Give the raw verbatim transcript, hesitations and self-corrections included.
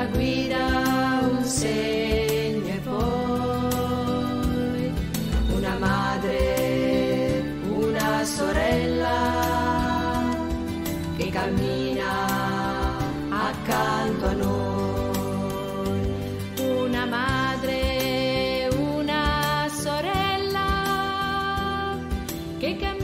una guida, un segno e poi una madre, una sorella che cammina accanto a noi. Una madre, una sorella che cammina